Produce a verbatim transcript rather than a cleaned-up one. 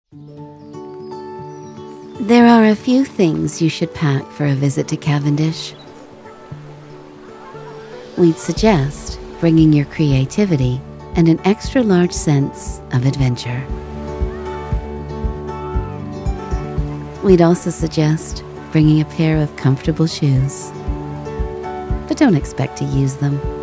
There are a few things you should pack for a visit to Cavendish. We'd suggest bringing your creativity and an extra large sense of adventure. We'd also suggest bringing a pair of comfortable shoes, but don't expect to use them.